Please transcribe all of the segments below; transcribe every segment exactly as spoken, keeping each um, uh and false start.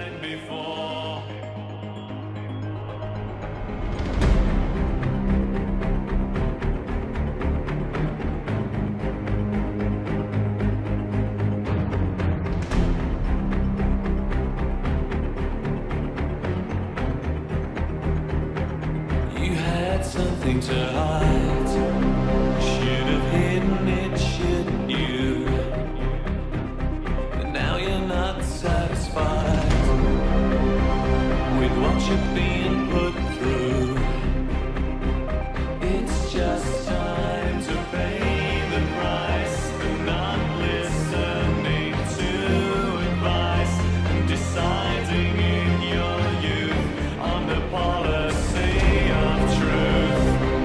time before. You had something to hide. Should have hidden it, shouldn't you? But now you're not satisfied with what you're being put through. It's just time to pay the price for not listening to advice and deciding in your youth on the policy of truth.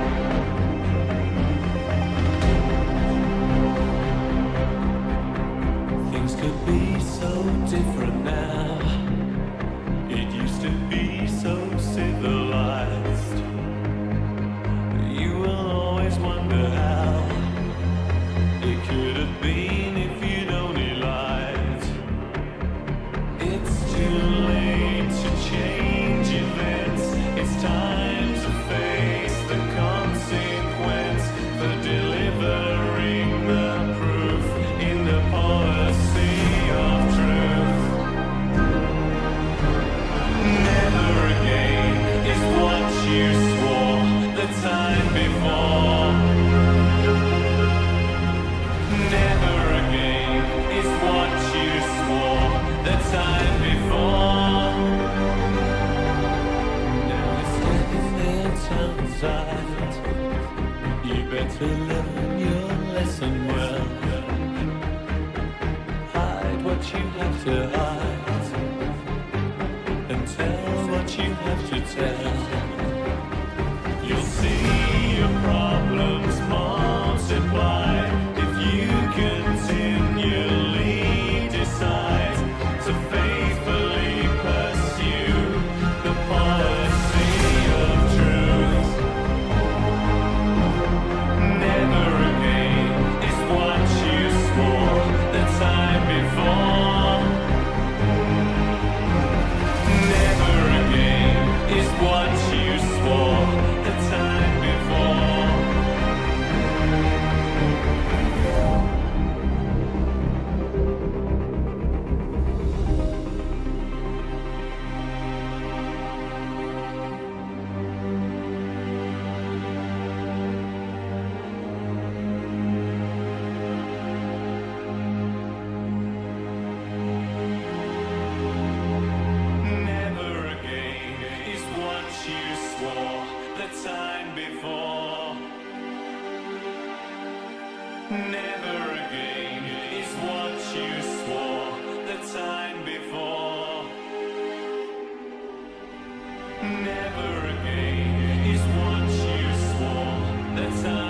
Things could be so different now. It used to be so civilized. You will always wonder how it could have been if you'd only lied. It's too late to change events. It's time to face the consequence for delivering the proof in the policy of truth. Never again is what you swore the time before. Never again is what you swore the time before. Now you're standing there tongue-tied. You better learn your lesson well. Hide what you have to hide and tell what you have to tell. You'll see your problems multiply if you continually decide to faithfully pursue the policy of truth. Never again is what you swore the time before. Never again is what you swore the time before. Never again is what you swore the time before. Never again is what you swore the time before. Never again is what you swore the time